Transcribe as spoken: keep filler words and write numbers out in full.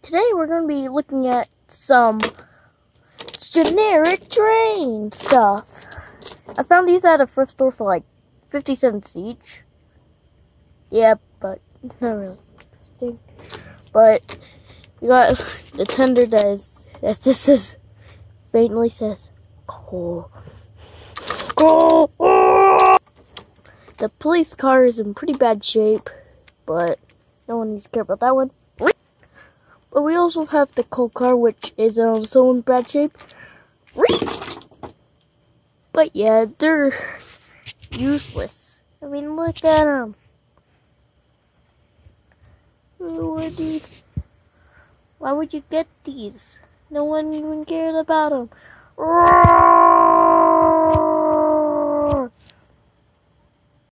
today we're going to be looking at some generic train stuff. I found these at a thrift store for like fifty cents each. Yeah, but not really interesting. But we got the tender that is, that just says, faintly says, coal. Coal! The police car is in pretty bad shape, but no one needs to care about that one. But we also have the coal car, which is also in bad shape. But yeah, they're useless. I mean, look at them. Why would you get these? No one even cared about them.